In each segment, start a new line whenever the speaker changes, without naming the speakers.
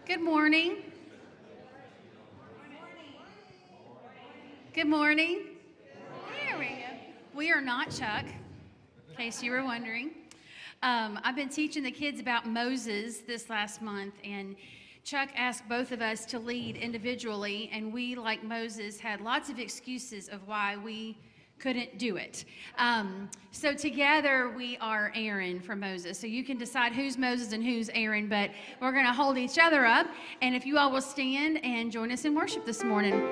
Good morning. Good morning. There we go. We are not Chuck, in case you were wondering. I've been teaching the kids about Moses this last month, and Chuck asked both of us to lead individually, and we, like Moses, had lots of excuses of why we couldn't do it. So together we are Aaron for Moses. So you can decide who's Moses and who's Aaron, but we're going to hold each other up. And if you all will stand and join us in worship this morning.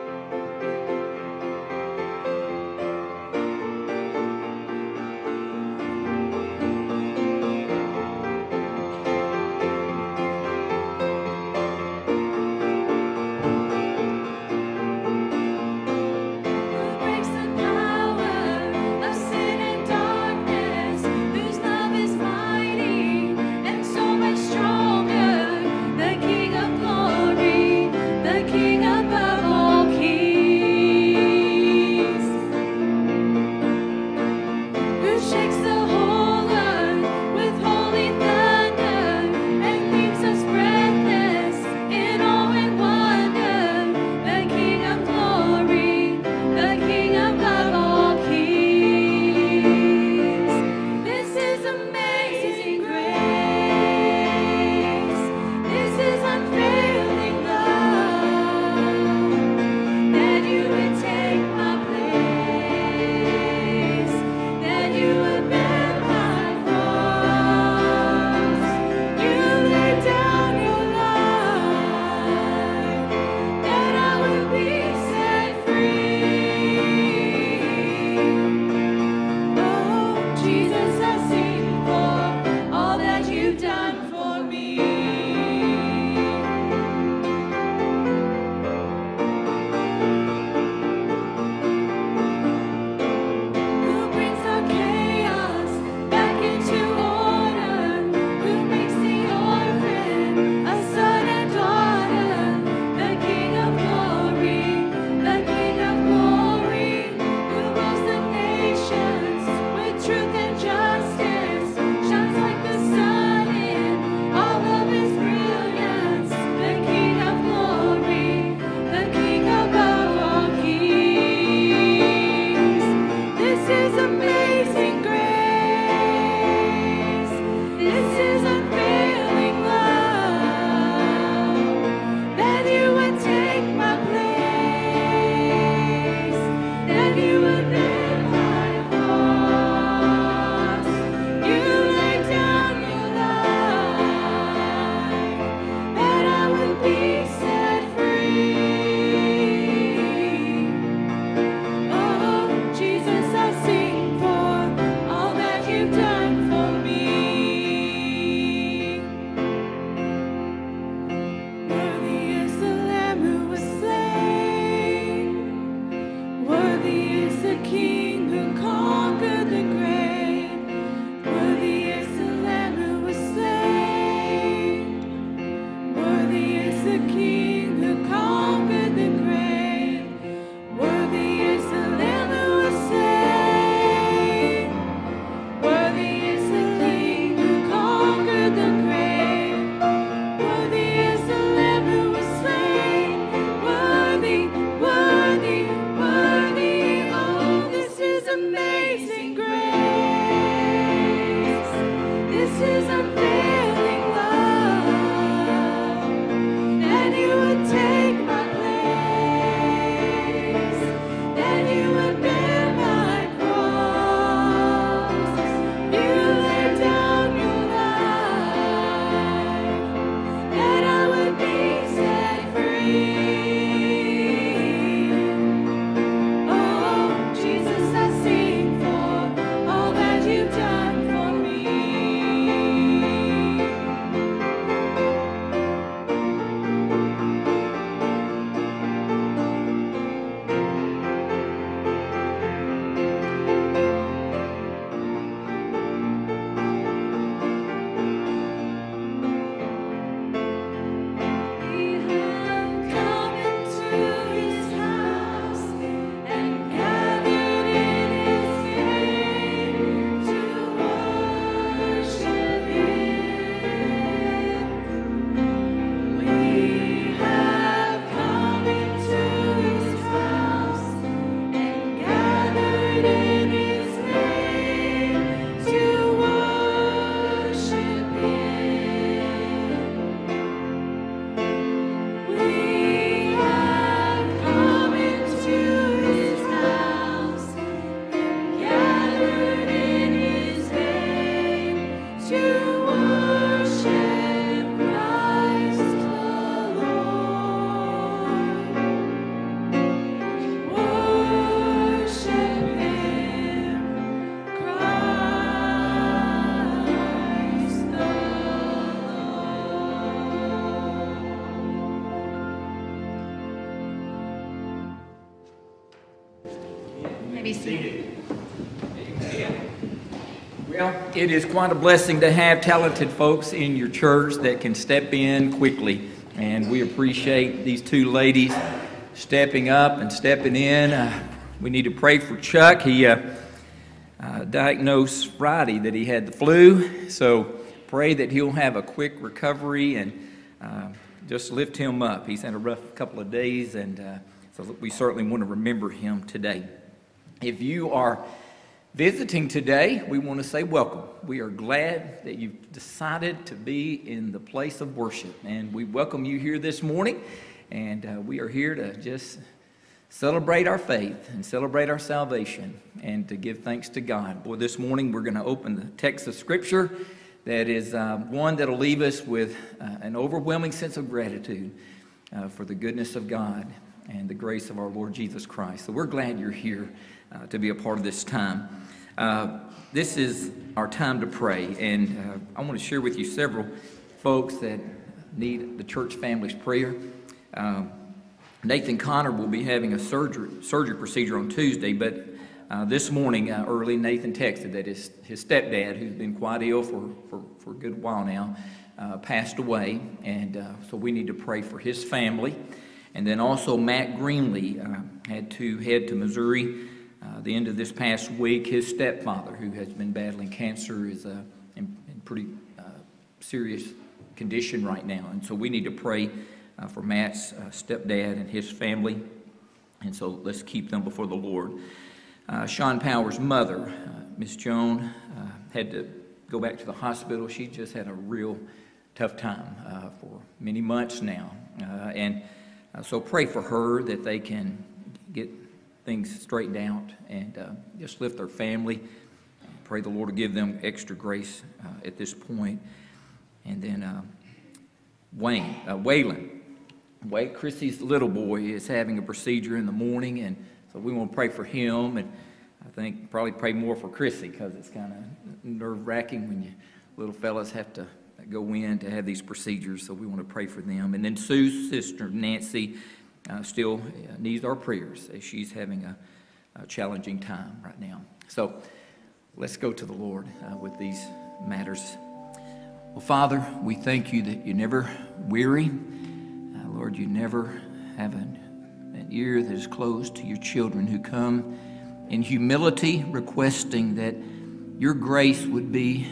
seated. Amen. Well, it is quite a blessing to have talented folks in your church that can step in quickly. And we appreciate these two ladies stepping up and stepping in. We need to pray for Chuck. He diagnosed Friday that he had the flu. So pray that he'll have a quick recovery and just lift him up. He's had a rough couple of days, and so we certainly want to remember him today. If you are visiting today, we want to say welcome. We are glad that you've decided to be in the place of worship, and we welcome you here this morning, and we are here to just celebrate our faith and celebrate our salvation and to give thanks to God. Boy, this morning we're going to open the text of Scripture that is one that will leave us with an overwhelming sense of gratitude for the goodness of God and the grace of our Lord Jesus Christ. So we're glad you're here to be a part of this time. This is our time to pray, and I want to share with you several folks that need the church family's prayer. Nathan Connor will be having a surgery procedure on Tuesday, but this morning early, Nathan texted that his stepdad, who's been quite ill for a good while now, passed away, and so we need to pray for his family. And then also Matt Greenlee had to head to Missouri the end of this past week. His stepfather, who has been battling cancer, is in pretty serious condition right now, and so we need to pray for Matt's stepdad and his family, and so let's keep them before the Lord. Sean Power's mother, Miss Joan, had to go back to the hospital. She just had a real tough time for many months now. So pray for her that they can get things straightened out and just lift their family. Pray the Lord will give them extra grace at this point. And then Waylon. Chrissy's little boy is having a procedure in the morning, and so we want to pray for him, and I think probably pray more for Chrissy because it's kind of nerve-wracking when you little fellas have to go in to have these procedures, so we want to pray for them. And then Sue's sister, Nancy, still needs our prayers as she's having a challenging time right now. So let's go to the Lord with these matters. Well, Father, we thank you that you never weary. Lord, you never have an ear that is closed to your children who come in humility, requesting that your grace would be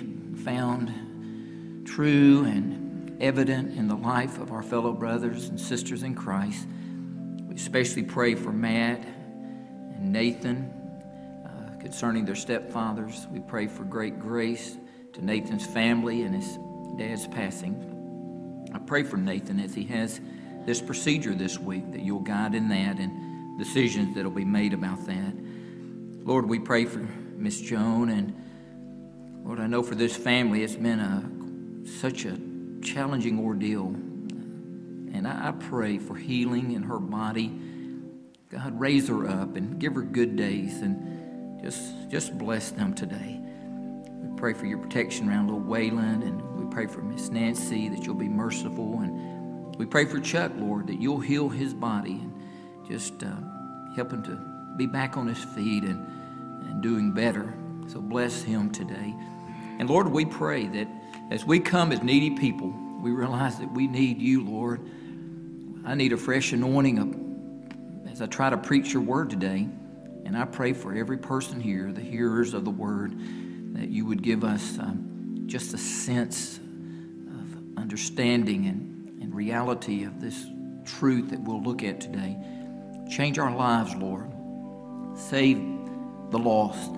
found true and evident in the life of our fellow brothers and sisters in Christ. We especially pray for Matt and Nathan concerning their stepfathers. We pray for great grace to Nathan's family and his dad's passing. I pray for Nathan as he has this procedure this week, that you'll guide in that and decisions that will be made about that. Lord, we pray for Miss Joan, and Lord, I know for this family it's been such a challenging ordeal, and I pray for healing in her body. God, raise her up and give her good days, and just bless them today. We pray for your protection around little Waylon, and we pray for Miss Nancy, that you'll be merciful, and we pray for Chuck, Lord, that you'll heal his body and just help him to be back on his feet and doing better. So bless him today. And Lord, we pray that as we come as needy people, we realize that we need you, Lord. I need a fresh anointing as I try to preach your word today. And I pray for every person here, the hearers of the word, that you would give us just a sense of understanding and reality of this truth that we'll look at today. Change our lives, Lord. Save the lost.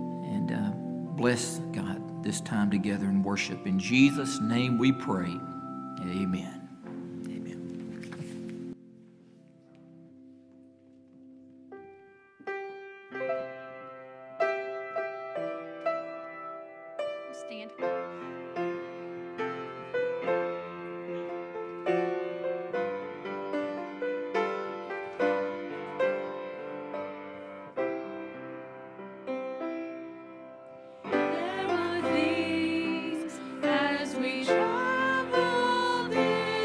And bless, God, this time together in worship. In Jesus' name we pray. Amen.
Stand.
There are things as we travel this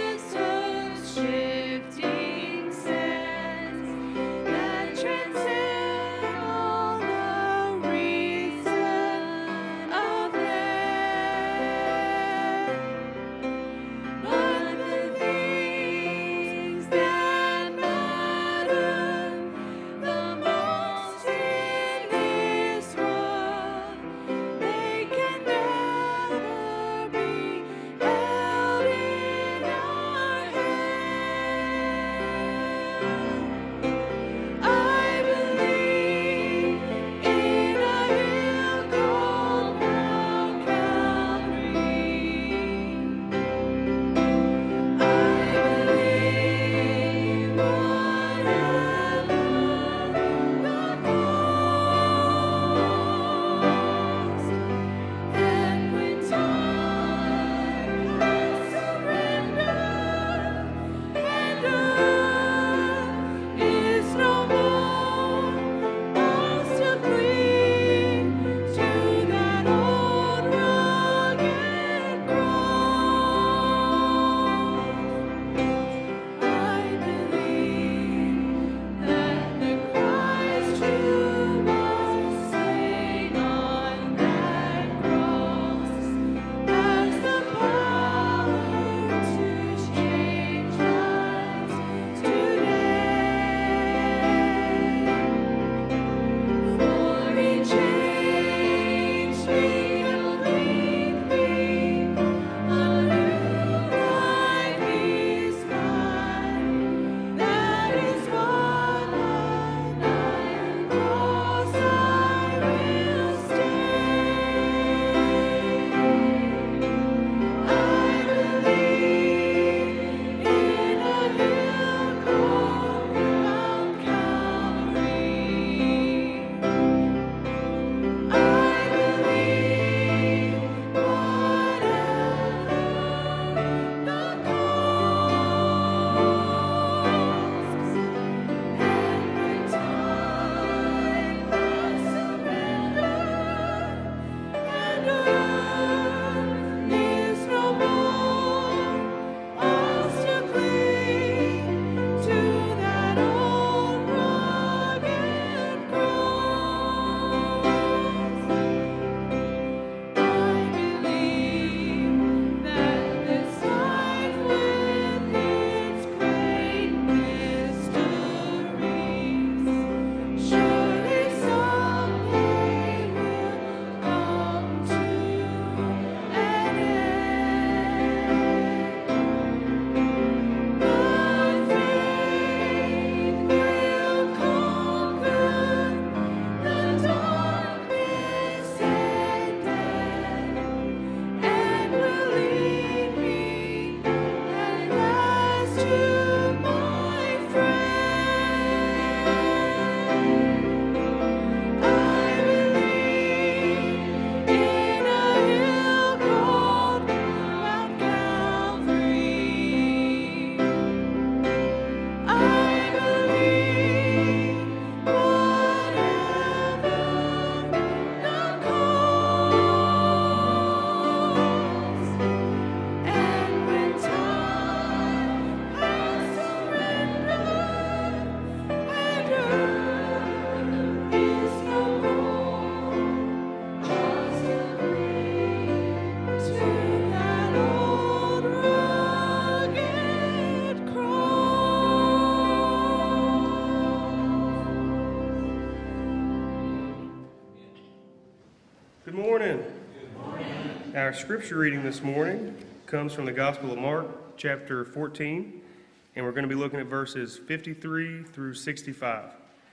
Our scripture reading this morning comes from the Gospel of Mark, chapter 14, and we're going to be looking at verses 53 through 65.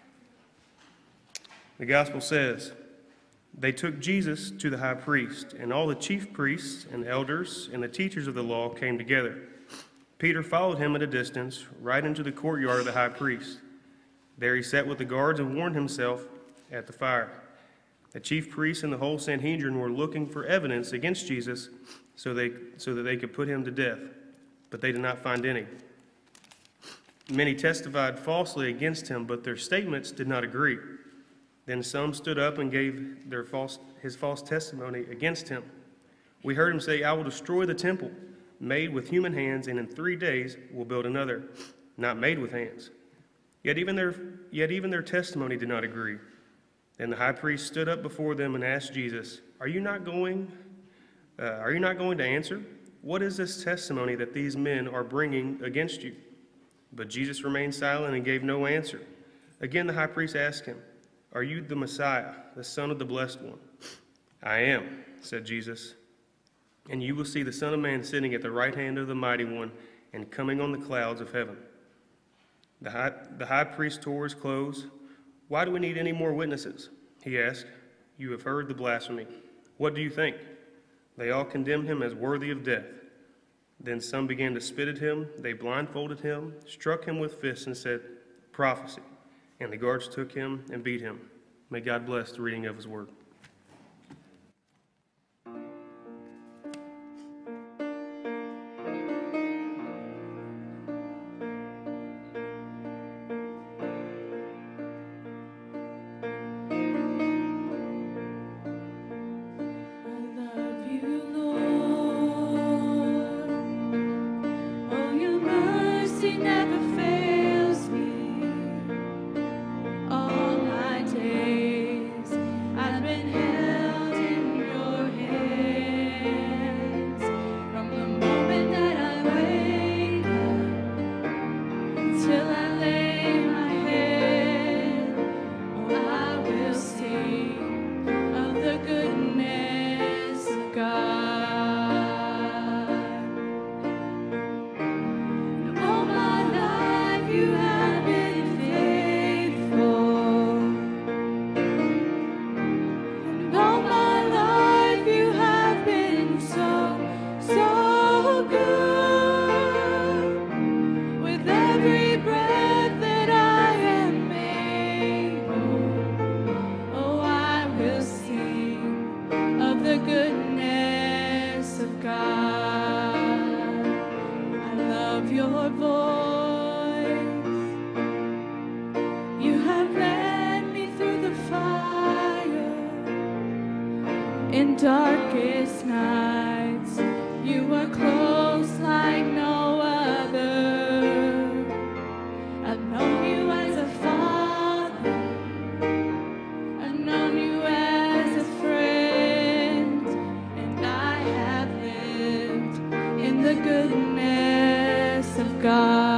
The Gospel says, "They took Jesus to the high priest, and all the chief priests and elders and the teachers of the law came together. Peter followed him at a distance, right into the courtyard of the high priest. There he sat with the guards and warmed himself at the fire. The chief priests and the whole Sanhedrin were looking for evidence against Jesus so that they could put him to death, but they did not find any. Many testified falsely against him, but their statements did not agree. Then some stood up and gave his false testimony against him. We heard him say, 'I will destroy the temple made with human hands, and in 3 days will build another, not made with hands.' Yet even their testimony did not agree. Then the high priest stood up before them and asked Jesus, 'Are you not going to answer? What is this testimony that these men are bringing against you?' But Jesus remained silent and gave no answer. Again the high priest asked him, 'Are you the Messiah, the Son of the Blessed One?' 'I am,' said Jesus. 'And you will see the Son of Man sitting at the right hand of the Mighty One and coming on the clouds of heaven.' The high priest tore his clothes. 'Why do we need any more witnesses?' he asked. 'You have heard the blasphemy. What do you think?' They all condemned him as worthy of death. Then some began to spit at him. They blindfolded him, struck him with fists, and said, 'Prophecy.' And the guards took him and beat him. May God bless the reading of his word.
In darkest nights, you are close like no other. I've known you as a father, I've known you as a friend, and I have lived in the goodness of God.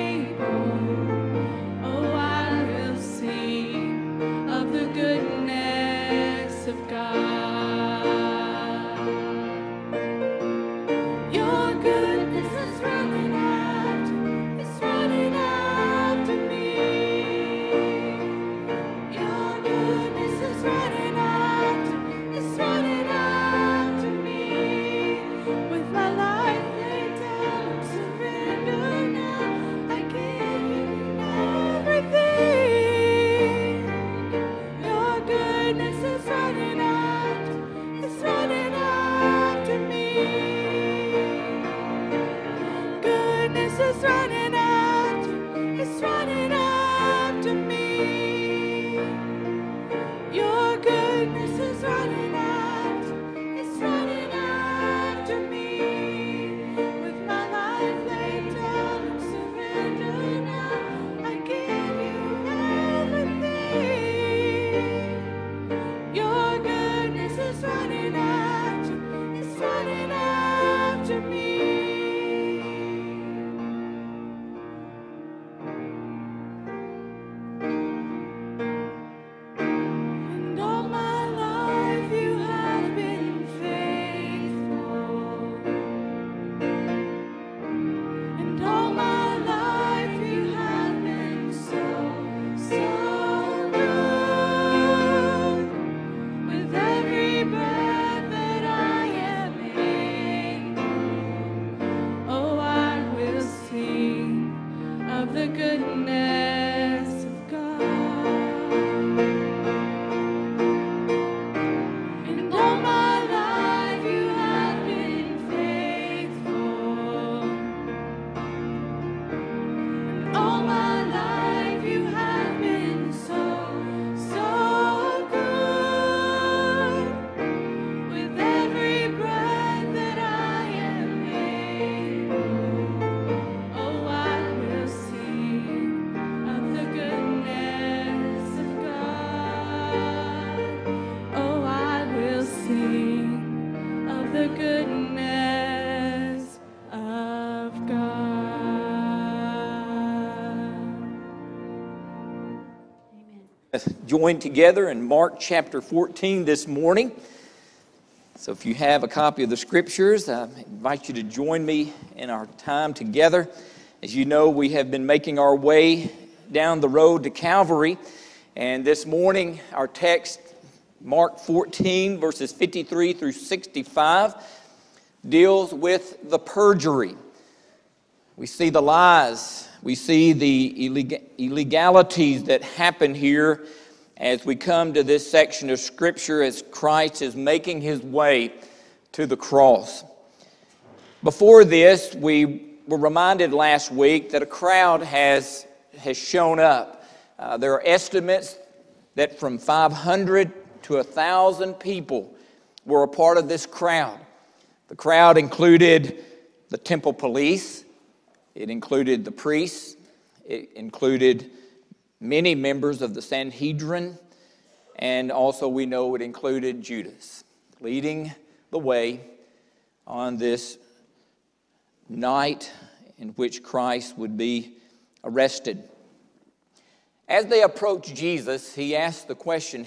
Goodness of the goodness of God. And all my life you have been faithful. And all my life you have been so good. With every breath that I am able, oh, I will sing of the goodness of God. Oh, I will sing of the goodness of God.
Let's join together in Mark chapter 14 this morning. So if you have a copy of the scriptures, I invite you to join me in our time together. As you know, we have been making our way down the road to Calvary. And this morning, our text, Mark 14, verses 53 through 65, deals with the perjury. We see the lies. We see the illegalities that happen here as we come to this section of Scripture as Christ is making his way to the cross. Before this, we were reminded last week that a crowd has shown up. There are estimates that from 500 to 1,000 people were a part of this crowd. The crowd included the temple police. It included the priests. It included many members of the Sanhedrin, and also we know it included Judas, leading the way on this night in which Christ would be arrested. As they approached Jesus, he asked the question,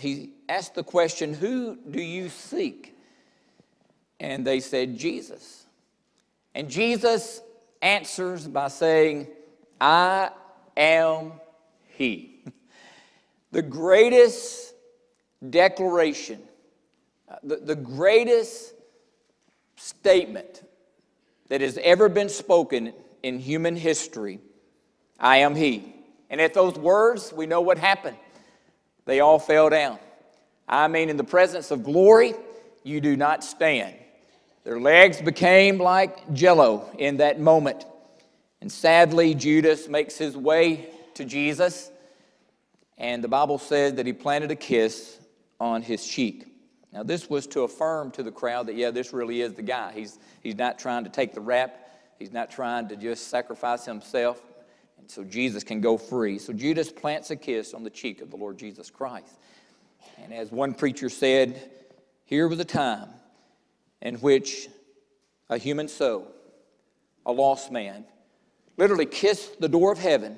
"Who do you seek?" And they said, "Jesus." And Jesus answers by saying, "I am He." The greatest declaration, the greatest statement that has ever been spoken in human history, "I am He." And at those words, we know what happened. They all fell down. I mean, in the presence of glory, you do not stand. Their legs became like jello in that moment. And sadly, Judas makes his way to Jesus, and the Bible says that he planted a kiss on his cheek. Now, this was to affirm to the crowd that, yeah, this really is the guy. He's not trying to take the rap. He's not trying to just sacrifice himself, and so Jesus can go free. So Judas plants a kiss on the cheek of the Lord Jesus Christ. And as one preacher said, here was a time in which a human soul, a lost man, literally kissed the door of heaven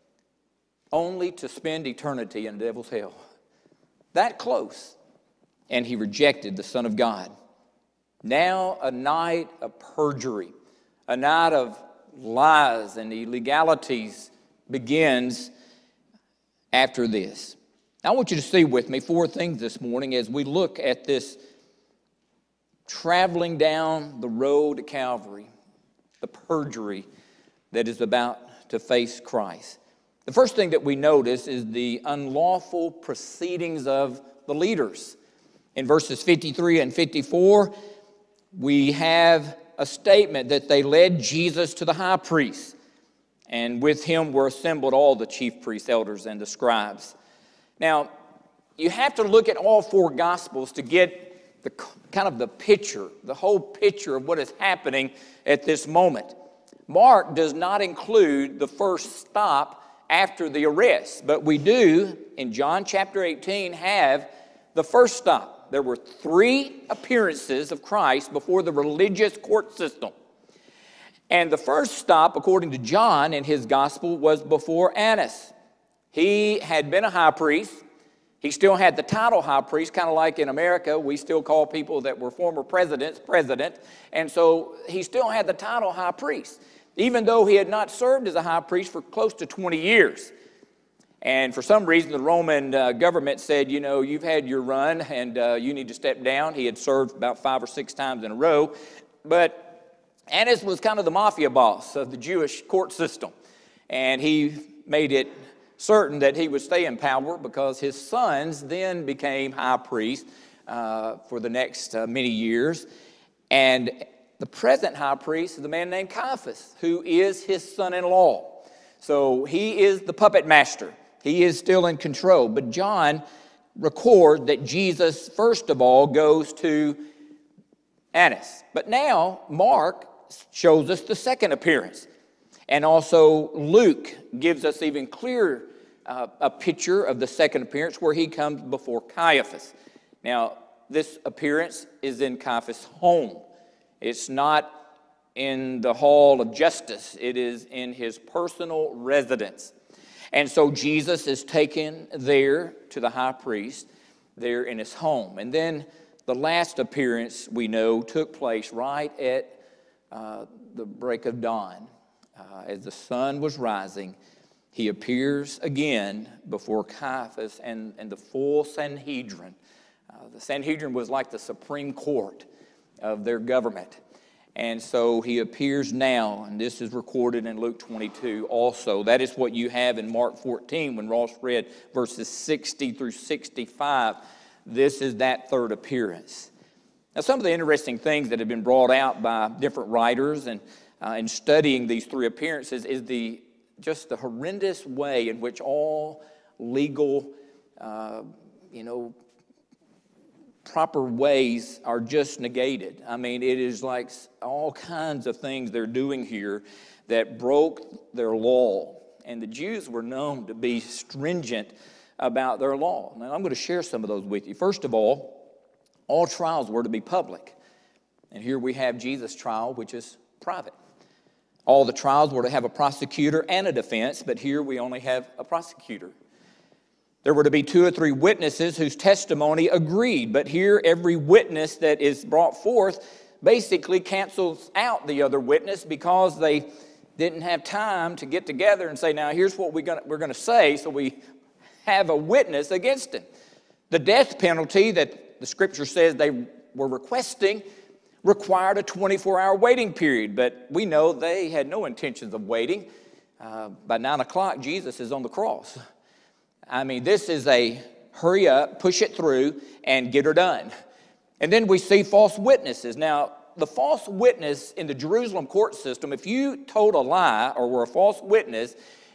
only to spend eternity in the devil's hell. That close. And he rejected the Son of God. Now a night of perjury, a night of lies and illegalities begins after this. I want you to see with me 4 things this morning as we look at this traveling down the road to Calvary, the perjury that is about to face Christ. The first thing that we notice is the unlawful proceedings of the leaders. In verses 53 and 54, we have a statement that they led Jesus to the high priest, and with him were assembled all the chief priests, elders, and the scribes. Now, you have to look at all 4 Gospels to get the kind of the picture, the whole picture of what is happening at this moment. Mark does not include the first stop after the arrest, but we do, in John chapter 18, have the first stop. There were 3 appearances of Christ before the religious court system. And the first stop, according to John in his gospel, was before Annas. He had been a high priest. He still had the title high priest, kind of like in America, we still call people that were former presidents, president. And so he still had the title high priest, even though he had not served as a high priest for close to 20 years. And for some reason, the Roman government said, you know, you've had your run and you need to step down. He had served about 5 or 6 times in a row. But Annas was kind of the mafia boss of the Jewish court system. And he made it certain that he would stay in power because his sons then became high priests for the next many years. And the present high priest is a man named Caiaphas, who is his son-in-law. So he is the puppet master. He is still in control. But John records that Jesus, first of all, goes to Annas. But now Mark shows us the second appearance. And also Luke gives us even clearer a picture of the second appearance where he comes before Caiaphas. Now, this appearance is in Caiaphas' home. It's not in the hall of justice. It is in his personal residence. And so Jesus is taken there to the high priest, there in his home. And then the last appearance, we know, took place right at the break of dawn. As the sun was rising, he appears again before Caiaphas and the full Sanhedrin. The Sanhedrin was like the Supreme Court of their government. And so he appears now, and this is recorded in Luke 22 also. That is what you have in Mark 14 when Ross read verses 60 through 65. This is that third appearance. Now, some of the interesting things that have been brought out by different writers and in studying these three appearances is just the horrendous way in which all legal, proper ways are just negated. I mean, it is like all kinds of things they're doing here that broke their law. And the Jews were known to be stringent about their law. Now, I'm going to share some of those with you. First of all trials were to be public. And here we have Jesus' trial, which is private. All the trials were to have a prosecutor and a defense, but here we only have a prosecutor. There were to be 2 or 3 witnesses whose testimony agreed, but here every witness that is brought forth basically cancels out the other witness because they didn't have time to get together and say, now here's what we're going to say, so we have a witness against him. The death penalty that the Scripture says they were requesting required a 24-hour waiting period, but we know they had no intentions of waiting. By 9 o'clock, Jesus is on the cross. I mean, this is a hurry up, push it through, and get her done. And then we see false witnesses. Now, the false witness in the Jerusalem court system, if you told a lie or were a false witness,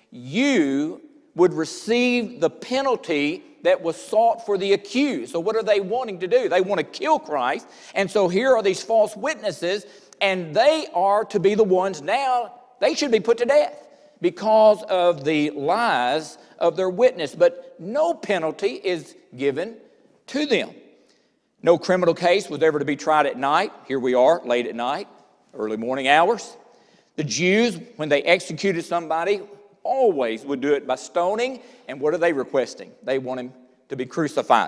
you would receive the penalty that was sought for the accused. So what are they wanting to do? They want to kill Christ. And so here are these false witnesses, and they are to be the ones now, they should be put to death because of the lies of their witness. But no penalty is given to them. No criminal case was ever to be tried at night. Here we are, late at night, early morning hours. The Jews, when they executed somebody, always would do it by stoning. And what are they requesting? They want him to be crucified.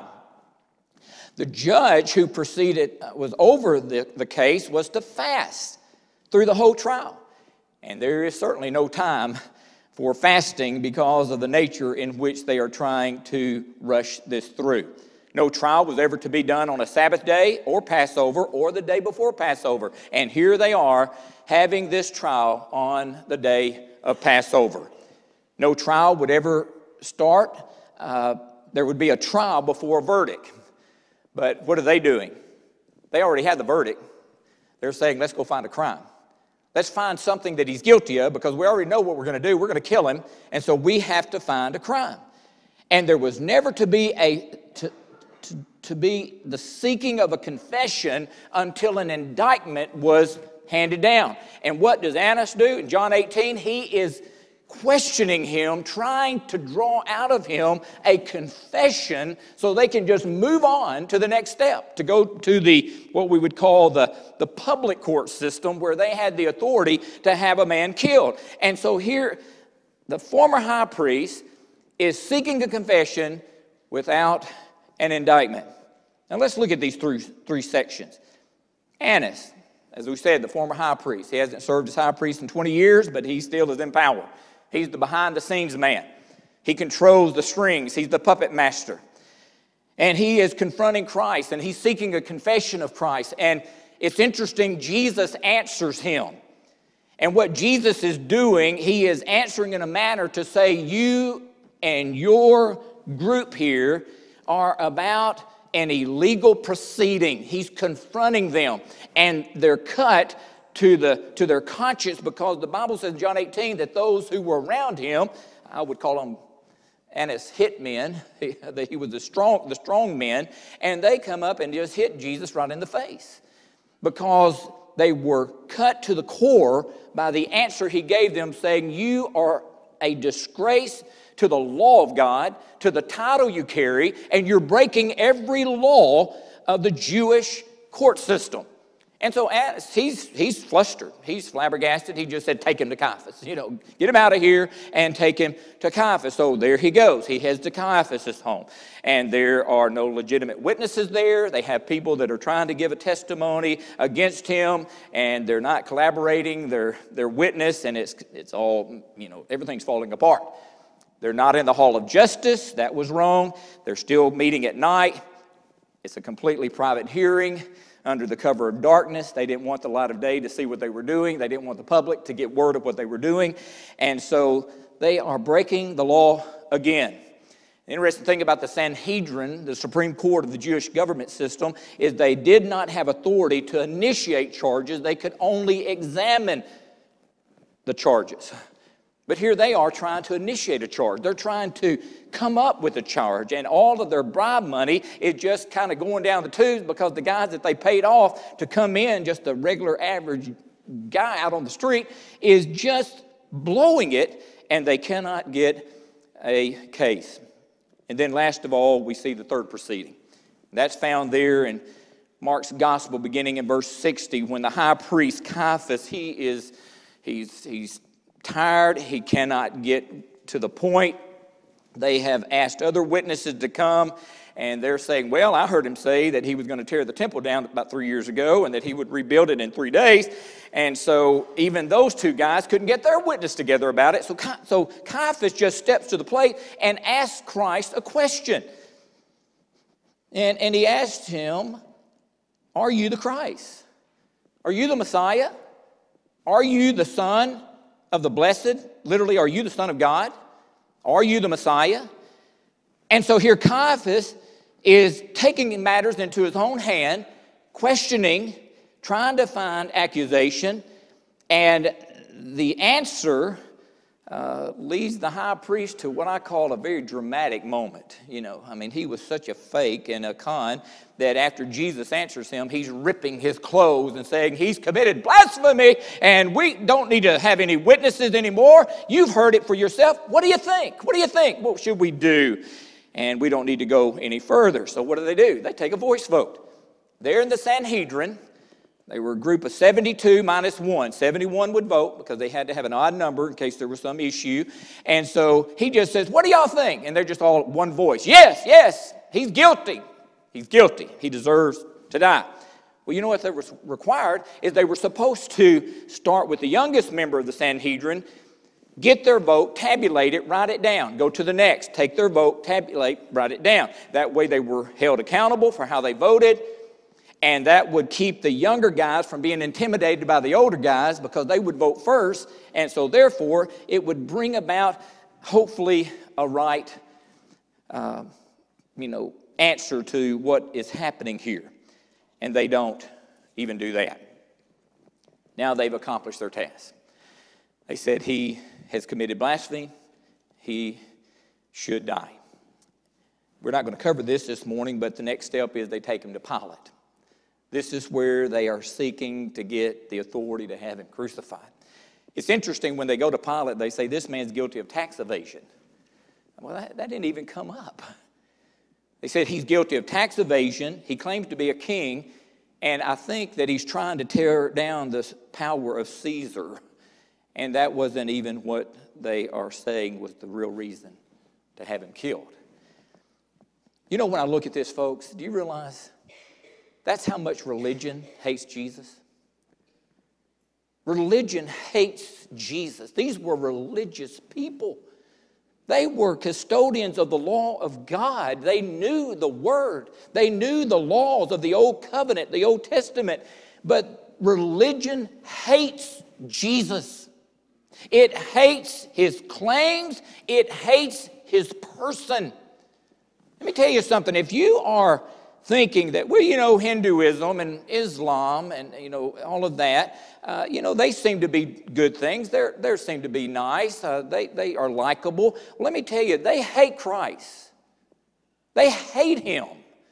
The judge who was over the case was to fast through the whole trial. And there is certainly no time for fasting because of the nature in which they are trying to rush this through. No trial was ever to be done on a Sabbath day or Passover or the day before Passover. And here they are having this trial on the day of Passover. No trial would ever start. There would be a trial before a verdict. But what are they doing? They already had the verdict. They're saying, let's go find a crime. Let's find something that he's guilty of because we already know what we're going to do. We're going to kill him. And so we have to find a crime. And there was never to be the seeking of a confession until an indictment was handed down. And what does Annas do? In John 18, he is questioning him, trying to draw out of him a confession so they can just move on to the next step, to go to what we would call the public court system where they had the authority to have a man killed. And so here, the former high priest is seeking a confession without an indictment. Now let's look at these three sections. Annas, as we said, the former high priest. He hasn't served as high priest in 20 years, but he still is in power. He's the behind-the-scenes man. He controls the strings. He's the puppet master. And he is confronting Christ, and he's seeking a confession of Christ. And it's interesting, Jesus answers him. And what Jesus is doing, he is answering in a manner to say, you and your group here are about an illegal proceeding. He's confronting them, and they're cut to their conscience, because the Bible says in John 18 that those who were around him, I would call them Annas hitmen, he was the strong men, and they come up and just hit Jesus right in the face, because they were cut to the core by the answer he gave them, saying, you are a disgrace to the law of God, to the title you carry, and you're breaking every law of the Jewish court system. And so he's flustered. He's flabbergasted. He just said, take him to Caiaphas. Get him out of here and take him to Caiaphas. So there he goes. He heads to Caiaphas' home. And there are no legitimate witnesses there. They have people that are trying to give a testimony against him, and they're not collaborating their witness, and it's all, everything's falling apart. They're not in the hall of justice. That was wrong. They're still meeting at night. It's a completely private hearing under the cover of darkness. They didn't want the light of day to see what they were doing. They didn't want the public to get word of what they were doing. And so they are breaking the law again. The interesting thing about the Sanhedrin, the Supreme Court of the Jewish government system, is they did not have authority to initiate charges. They could only examine the charges. But here they are trying to initiate a charge. They're trying to come up with a charge, and all of their bribe money is just kind of going down the tubes, because the guys that they paid off to come in, just a regular average guy out on the street, is just blowing it, and they cannot get a case. And then last of all, we see the third proceeding. That's found there in Mark's gospel, beginning in verse 60, when the high priest Caiaphas, he's tired. He cannot get to the point. They have asked other witnesses to come, and they're saying, well, I heard him say that he was going to tear the temple down about 3 years ago and that he would rebuild it in 3 days. And so even those two guys couldn't get their witness together about it. So Caiaphas just steps to the plate and asks Christ a question. And he asked him, are you the Christ? Are you the Messiah? Are you the Son of the Blessed? Literally, are you the Son of God? Are you the Messiah? And so here Caiaphas is taking matters into his own hand, questioning, trying to find accusation, and the answer leads the high priest to what I call a very dramatic moment. He was such a fake and a con that after Jesus answers him, he's ripping his clothes and saying he's committed blasphemy and we don't need to have any witnesses anymore. You've heard it for yourself. What do you think? What do you think? What should we do? And we don't need to go any further. So what do? They take a voice vote. They're in the Sanhedrin. They were a group of 72 minus 1. 71 would vote because they had to have an odd number in case there was some issue. And so he just says, what do y'all think? And they're just all one voice. Yes, yes, he's guilty. He's guilty. He deserves to die. Well, you know what was required is they were supposed to start with the youngest member of the Sanhedrin, get their vote, tabulate it, write it down. Go to the next, take their vote, tabulate, write it down. That way they were held accountable for how they voted. And that would keep the younger guys from being intimidated by the older guys because they would vote first. And so therefore, it would bring about, hopefully, a right, answer to what is happening here. And they don't even do that. Now they've accomplished their task. They said he has committed blasphemy. He should die. We're not going to cover this morning, but the next step is they take him to Pilate. This is where they are seeking to get the authority to have him crucified. It's interesting when they go to Pilate, they say this man's guilty of tax evasion. Well, that didn't even come up. They said he's guilty of tax evasion. He claims to be a king, and I think that he's trying to tear down the power of Caesar. And that wasn't even what they are saying was the real reason to have him killed. When I look at this, folks, do you realize that's how much religion hates Jesus? Religion hates Jesus. These were religious people. They were custodians of the law of God. They knew the Word. They knew the laws of the Old Covenant, the Old Testament. But religion hates Jesus. It hates his claims. It hates his person. Let me tell you something. If you are thinking that, well, Hinduism and Islam and, all of that, they seem to be good things. They seem to be nice. They are likable. Well, let me tell you, they hate Christ. They hate him.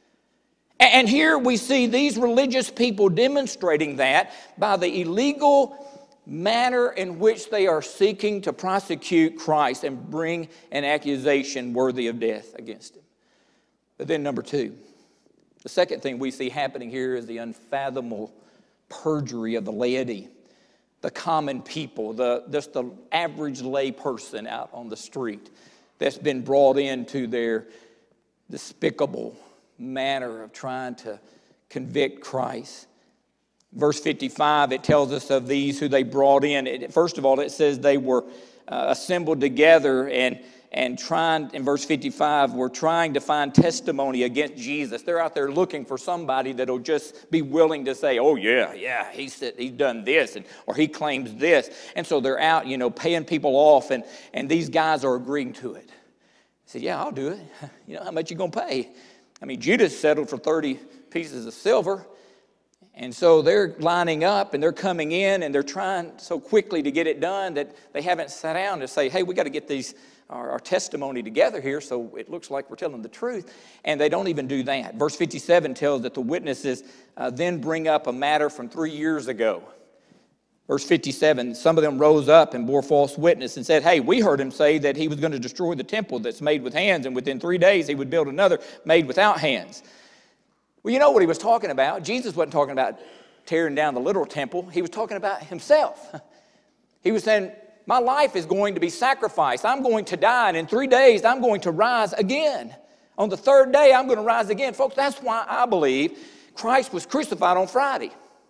And here we see these religious people demonstrating that by the illegal manner in which they are seeking to prosecute Christ and bring an accusation worthy of death against him. But then number two, the second thing we see happening here is the unfathomable perjury of the laity, the common people, just the average lay person out on the street that's been brought into their despicable manner of trying to convict Christ. Verse 55, it tells us of these who they brought in. First of all, it says they were assembled together and trying, in verse 55, were trying to find testimony against Jesus. They're out there looking for somebody that'll just be willing to say, oh, yeah, he said he's done this, or he claims this. And so they're out, paying people off, and these guys are agreeing to it. He said, yeah, I'll do it. How much you going to pay? Judas settled for 30 pieces of silver. And so they're lining up and they're coming in and they're trying so quickly to get it done that they haven't sat down to say, hey, we got to get our testimony together here so it looks like we're telling the truth. And they don't even do that. Verse 57 tells that the witnesses then bring up a matter from 3 years ago. Verse 57, some of them rose up and bore false witness and said, hey, we heard him say that he was going to destroy the temple that's made with hands, and within 3 days he would build another made without hands. Well, you know what he was talking about. Jesus wasn't talking about tearing down the literal temple. He was talking about himself. He was saying, my life is going to be sacrificed. I'm going to die, and in 3 days I'm going to rise again. On the third day I'm going to rise again. Folks, that's why I believe Christ was crucified on Friday.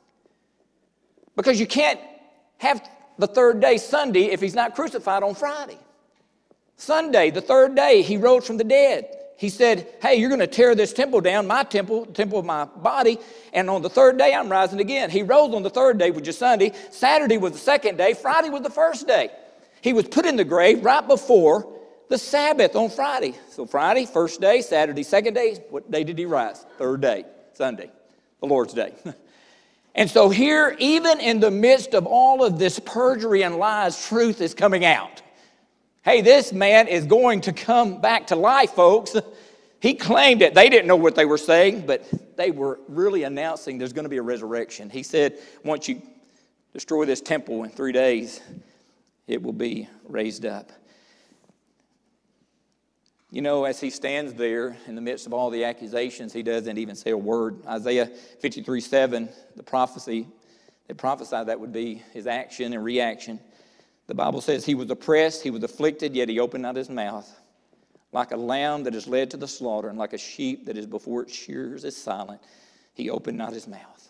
Because you can't have the third day Sunday if he's not crucified on Friday. Sunday, the third day, he rose from the dead. He said, hey, you're going to tear this temple down, my temple, the temple of my body, and on the third day I'm rising again. He rose on the third day, which is Sunday. Saturday was the second day. Friday was the first day. He was put in the grave right before the Sabbath on Friday. So Friday, first day, Saturday, second day. What day did he rise? Third day, Sunday, the Lord's day. And so here, even in the midst of all of this perjury and lies, truth is coming out. Hey, this man is going to come back to life, folks. He claimed it. They didn't know what they were saying, but they were really announcing there's going to be a resurrection. He said, once you destroy this temple in 3 days, it will be raised up. As he stands there in the midst of all the accusations, he doesn't even say a word. Isaiah 53:7, the prophecy, they prophesied that would be his action and reaction. The Bible says he was oppressed, he was afflicted, yet he opened not his mouth. Like a lamb that is led to the slaughter, and like a sheep that is before its shearers is silent, he opened not his mouth.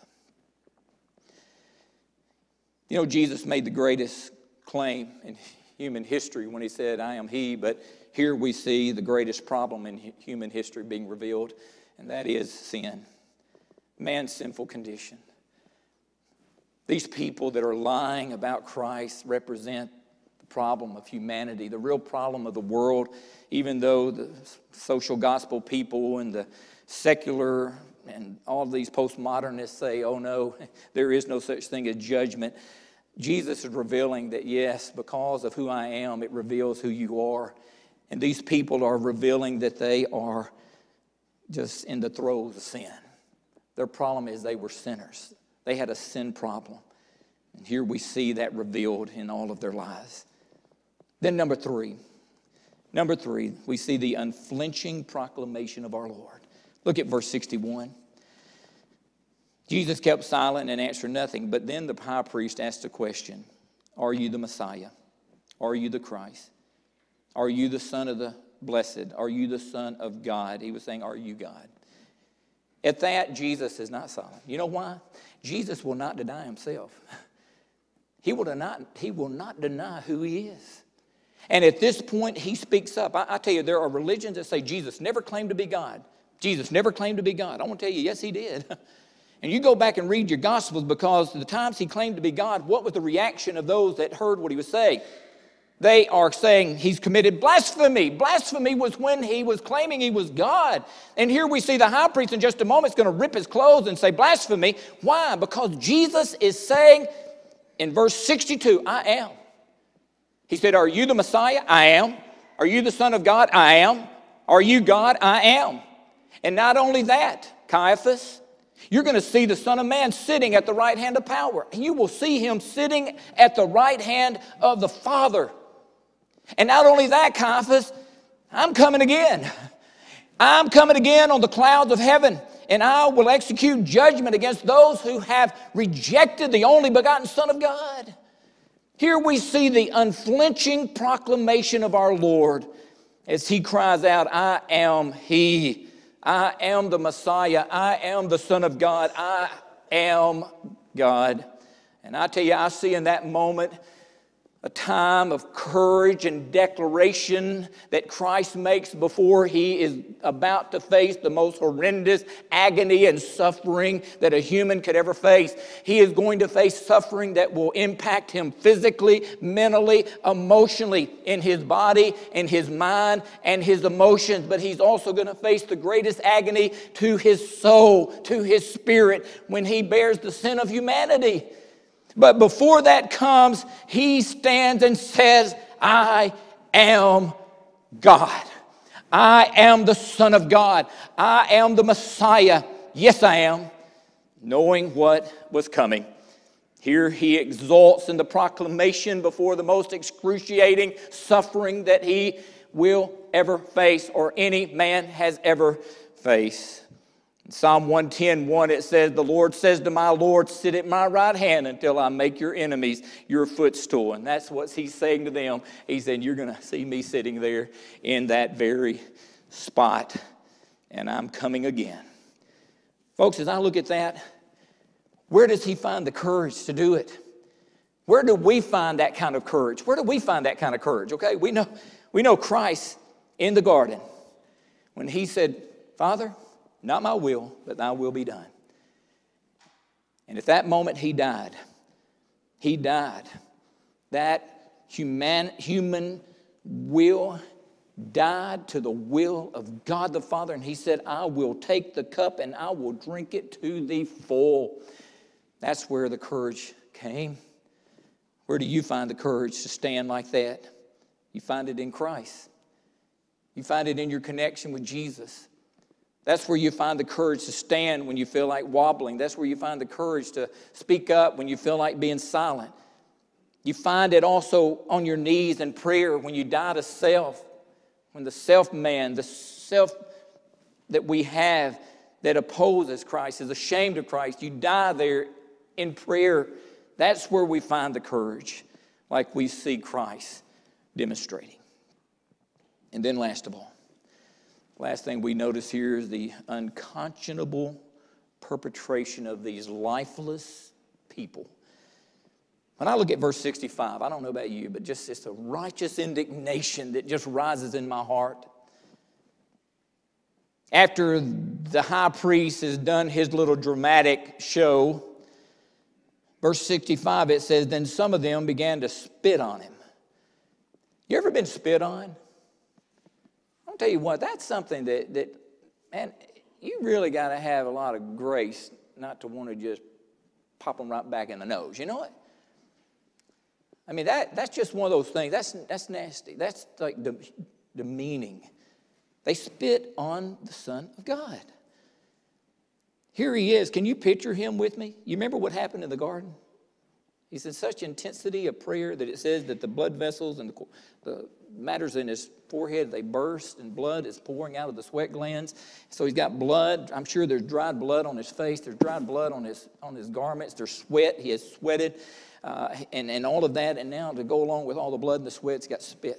Jesus made the greatest claim in human history when he said, I am he, but here we see the greatest problem in human history being revealed, and that is sin, man's sinful condition. These people that are lying about Christ represent the problem of humanity, the real problem of the world, even though the social gospel people and the secular and all of these postmodernists say, oh no, there is no such thing as judgment. Jesus is revealing that yes, because of who I am, it reveals who you are. And these people are revealing that they are just in the throes of sin. Their problem is they were sinners. They had a sin problem. And here we see that revealed in all of their lives. Then number three, we see the unflinching proclamation of our Lord. Look at verse 61. Jesus kept silent and answered nothing. But then the high priest asked the question, are you the Messiah? Are you the Christ? Are you the Son of the Blessed? Are you the Son of God? He was saying, are you God? At that, Jesus is not silent. You know why? Jesus will not deny himself. He will not deny who he is. And at this point, he speaks up. I tell you, there are religions that say Jesus never claimed to be God. Jesus never claimed to be God. I want to tell you, yes, he did. And you go back and read your Gospels, because the times he claimed to be God, what was the reaction of those that heard what he was saying? They are saying he's committed blasphemy. Blasphemy was when he was claiming he was God. And here we see the high priest in just a moment is going to rip his clothes and say blasphemy. Why? Because Jesus is saying in verse 62, I am. He said, are you the Messiah? I am. Are you the Son of God? I am. Are you God? I am. And not only that, Caiaphas, you're going to see the Son of Man sitting at the right hand of power. You will see him sitting at the right hand of the Father. And not only that, Caiaphas, I'm coming again. I'm coming again on the clouds of heaven, and I will execute judgment against those who have rejected the only begotten Son of God. Here we see the unflinching proclamation of our Lord as he cries out, I am he. I am the Messiah. I am the Son of God. I am God. And I tell you, I see in that moment a time of courage and declaration that Christ makes before he is about to face the most horrendous agony and suffering that a human could ever face. He is going to face suffering that will impact him physically, mentally, emotionally, in his body, in his mind, and his emotions. But he's also going to face the greatest agony to his soul, to his spirit, when he bears the sin of humanity. But before that comes, he stands and says, I am God. I am the Son of God. I am the Messiah. Yes, I am. Knowing what was coming. Here he exalts in the proclamation before the most excruciating suffering that he will ever face, or any man has ever faced. In Psalm 110:1, it says, the Lord says to my Lord, sit at my right hand until I make your enemies your footstool. And that's what he's saying to them. He said, you're going to see me sitting there in that very spot, and I'm coming again. Folks, as I look at that, where does he find the courage to do it? Where do we find that kind of courage? Where do we find that kind of courage? Okay, we know Christ in the garden when he said, Father, not my will, but thy will be done. And at that moment he died. He died. That human will died to the will of God the Father. And he said, I will take the cup and I will drink it to the full. That's where the courage came. Where do you find the courage to stand like that? You find it in Christ. You find it in your connection with Jesus. That's where you find the courage to stand when you feel like wobbling. That's where you find the courage to speak up when you feel like being silent. You find it also on your knees in prayer when you die to self. When the self-man, the self that we have that opposes Christ, is ashamed of Christ, you die there in prayer. That's where we find the courage, like we see Christ demonstrating. And then last of all, last thing we notice here is the unconscionable perpetration of these lifeless people. When I look at verse 65, I don't know about you, but just it's a righteous indignation that just rises in my heart. After the high priest has done his little dramatic show, verse 65, it says, then some of them began to spit on him. You ever been spit on? I'll tell you what, that's something that man, you really got to have a lot of grace not to want to just pop them right back in the nose. You know what? I mean, that's just one of those things. That's nasty. That's like demeaning. They spit on the Son of God. Here he is. Can you picture him with me? You remember what happened in the garden? He's in such intensity of prayer that it says that the blood vessels and the matters in his forehead, they burst, and blood is pouring out of the sweat glands. So he's got blood. I'm sure there's dried blood on his face. There's dried blood on his garments. There's sweat. He has sweated. And all of that. And now to go along with all the blood and the sweat, he's got spit.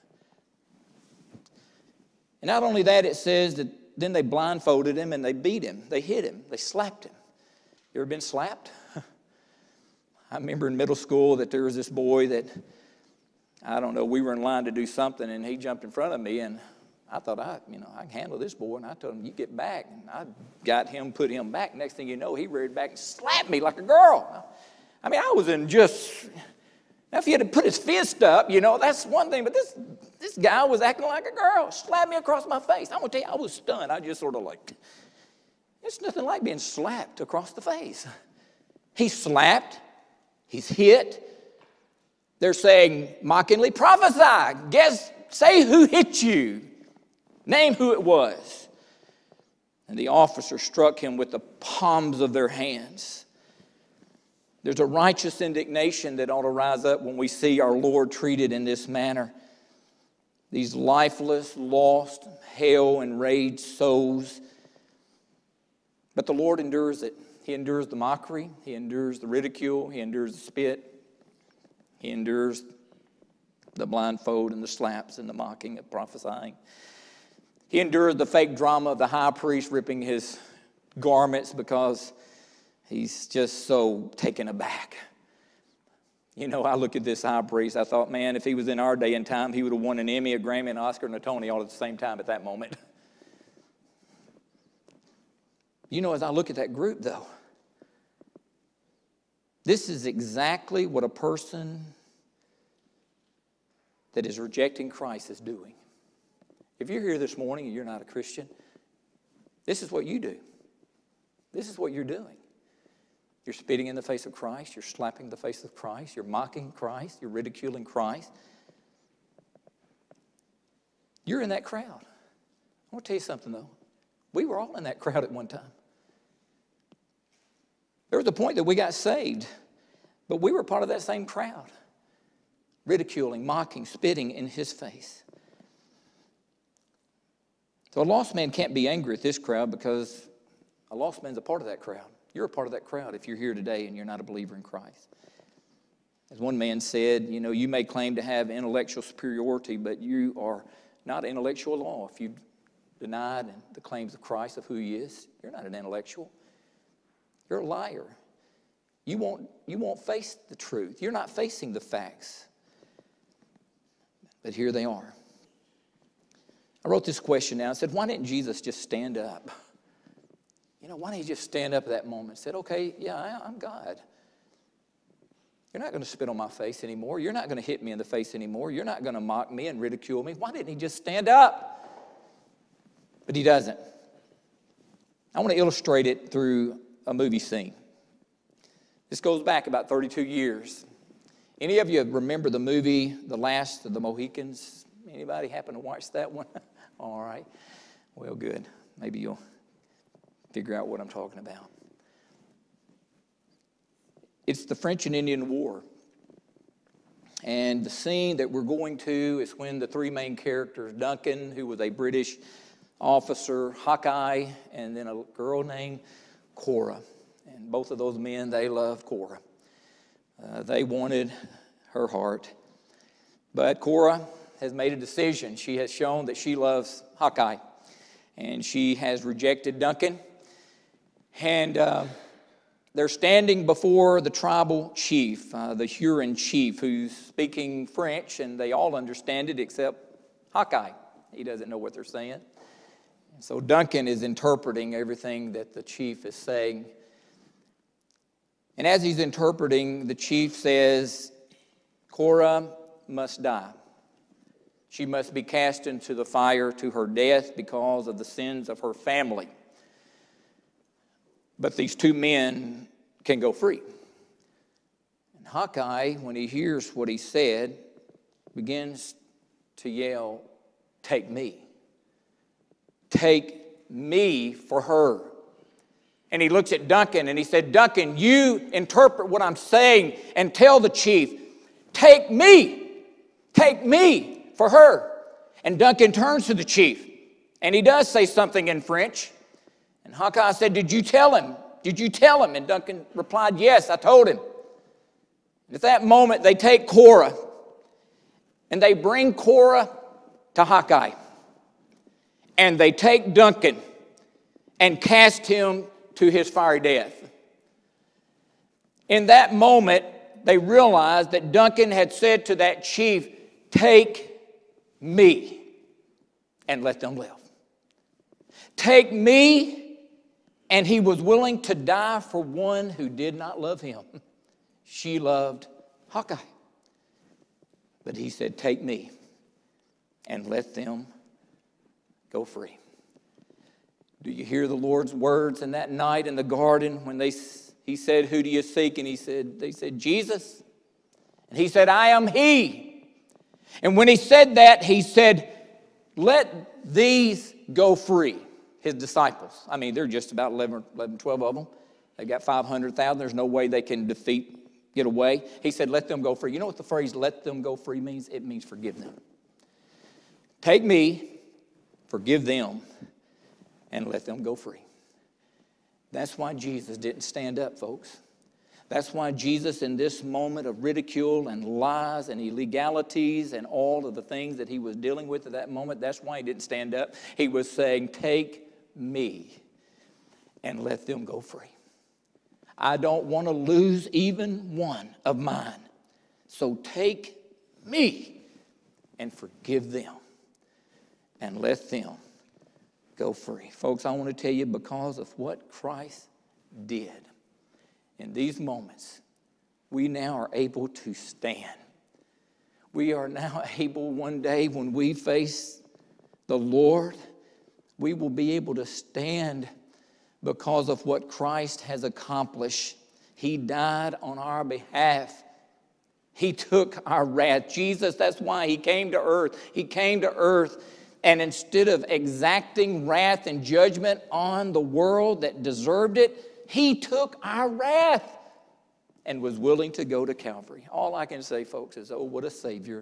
And not only that, it says that then they blindfolded him and they beat him. They hit him. They slapped him. You ever been slapped? I remember in middle school that there was this boy that, I don't know, we were in line to do something and he jumped in front of me and I thought, I can handle this boy. And I told him, you get back. And I got him, put him back. Next thing you know, he reared back and slapped me like a girl. I mean, I was in just, now if he had to put his fist up, that's one thing. But this guy was acting like a girl, slapped me across my face. I'm going to tell you, I was stunned. I just sort of like, it's nothing like being slapped across the face. He's slapped. He's hit. They're saying mockingly, prophesy. Say who hit you. Name who it was. And the officer struck him with the palms of their hands. There's a righteous indignation that ought to rise up when we see our Lord treated in this manner. These lifeless, lost, hell-enraged souls. But the Lord endures it. He endures the mockery. He endures the ridicule. He endures the spit. He endures the blindfold and the slaps and the mocking of prophesying. He endured the fake drama of the high priest ripping his garments he's just so taken aback. I look at this high priest, I thought, man, if he was in our day and time, he would have won an Emmy, a Grammy, an Oscar, and a Tony all at the same time at that moment. As I look at that group, though, this is exactly what a person that is rejecting Christ is doing. If you're here this morning and you're not a Christian, this is what you do. This is what you're doing. You're spitting in the face of Christ. You're slapping the face of Christ. You're mocking Christ. You're ridiculing Christ. You're in that crowd. I want to tell you something, though. We were all in that crowd at one time. There was a point that we got saved, but we were part of that same crowd. Ridiculing, mocking, spitting in his face. So a lost man can't be angry at this crowd because a lost man's a part of that crowd. You're a part of that crowd if you're here today and you're not a believer in Christ. As one man said, you may claim to have intellectual superiority, but you are not intellectual at all. If you denied the claims of Christ of who he is, you're not an intellectual. You're a liar. You won't face the truth. You're not facing the facts. But here they are. I wrote this question down. I said, why didn't Jesus just stand up? Why didn't he just stand up at that moment and said, okay, yeah, I'm God. You're not going to spit on my face anymore. You're not going to hit me in the face anymore. You're not going to mock me and ridicule me. Why didn't he just stand up? But he doesn't. I want to illustrate it through a movie scene. This goes back about 32 years. Any of you remember the movie The Last of the Mohicans? Anybody happen to watch that one? All right. Well, good. Maybe you'll figure out what I'm talking about. It's the French and Indian War. And the scene that we're going to is when the three main characters, Duncan, who was a British officer, Hawkeye, and then a girl named Cora. And both of those men, they loved Cora. They wanted her heart. But Cora has made a decision. She has shown that she loves Hawkeye. And she has rejected Duncan. And they're standing before the tribal chief, the Huron chief, who's speaking French, and they all understand it except Hawkeye. He doesn't know what they're saying. And so Duncan is interpreting everything that the chief is saying. And as he's interpreting, the chief says, Cora must die. She must be cast into the fire to her death because of the sins of her family. But these two men can go free. And Hawkeye, when he hears what he said, begins to yell, take me. Take me for her. And he looks at Duncan and he said, Duncan, you interpret what I'm saying and tell the chief, take me for her. And Duncan turns to the chief and he does say something in French. And Hawkeye said, did you tell him? Did you tell him? And Duncan replied, yes, I told him. And at that moment, they take Cora and they bring Cora to Hawkeye. And they take Duncan and cast him to his fiery death. In that moment, they realized that Duncan had said to that chief, take me. and let them live. Take me, and he was willing to die for one who did not love him. She loved Hawkeye. But he said, take me, and let them go free. Do you hear the Lord's words in that night in the garden when he said, who do you seek? And they said, Jesus. And he said, I am he. And when he said that, he said, let these go free. His disciples. I mean, they're just about 11, 12 of them. They got 500,000. There's no way they can get away. He said, let them go free. You know what the phrase let them go free means? It means forgive them. Take me, forgive them, and let them go free. That's why Jesus didn't stand up, folks. That's why Jesus, in this moment of ridicule and lies and illegalities and all of the things that he was dealing with at that moment, that's why he didn't stand up. He was saying, take me and let them go free. I don't want to lose even one of mine. So take me and forgive them and let them go free. Folks, I want to tell you, because of what Christ did in these moments, we now are able to stand. We are now able one day when we face the Lord, we will be able to stand because of what Christ has accomplished. He died on our behalf. He took our wrath. Jesus, that's why he came to earth. He came to earth, and instead of exacting wrath and judgment on the world that deserved it, he took our wrath and was willing to go to Calvary. All I can say, folks, is, oh, what a Savior.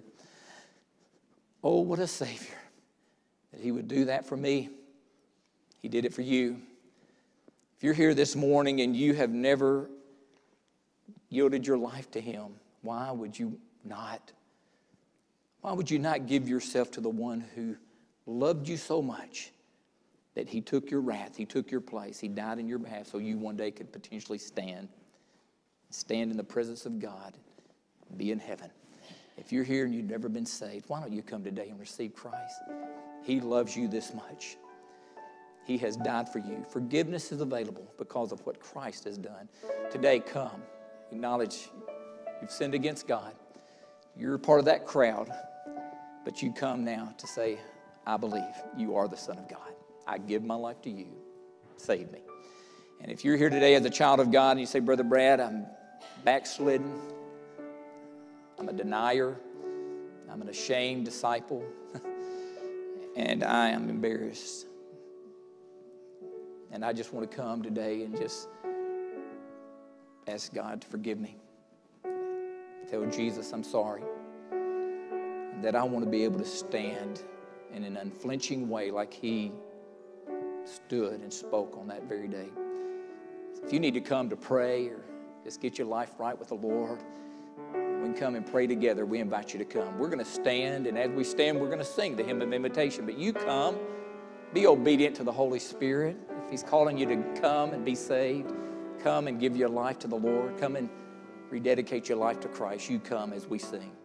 Oh, what a Savior. That he would do that for me. He did it for you. If you're here this morning and you have never yielded your life to him, why would you not? Why would you not give yourself to the one who loved you so much that he took your wrath, he took your place, he died in your behalf so you one day could potentially stand in the presence of God, be in heaven. If you're here and you've never been saved, why don't you come today and receive Christ? He loves you this much. He has died for you. Forgiveness is available because of what Christ has done. Today, come. Acknowledge you've sinned against God. You're part of that crowd. But you come now to say, I believe you are the Son of God. I give my life to you. Save me. And if you're here today as a child of God and you say, Brother Brad, I'm backslidden. I'm a denier. I'm an ashamed disciple. And I am embarrassed. And I just want to come today and just ask God to forgive me. Tell Jesus I'm sorry. And that I want to be able to stand in an unflinching way like he stood and spoke on that very day. If you need to come to pray or just get your life right with the Lord, we can come and pray together. We invite you to come. We're going to stand, and as we stand, we're going to sing the hymn of invitation. But you come, be obedient to the Holy Spirit. If he's calling you to come and be saved, come and give your life to the Lord. Come and rededicate your life to Christ. You come as we sing.